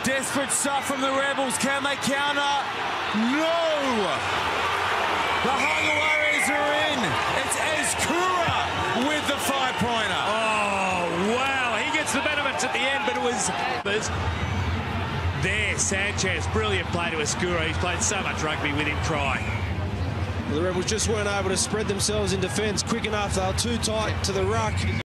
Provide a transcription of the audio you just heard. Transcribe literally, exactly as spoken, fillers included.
Desperate stuff from the Rebels. Can they counter? No! The Hunger Warriors are in. It's Ezkura with the five-pointer. Oh, wow. He gets the benefits at the end, but it was... There, Sanchez. Brilliant play to Ezkura. He's played so much rugby with him trying. Well, the Rebels just weren't able to spread themselves in defence quick enough. They were too tight to the ruck.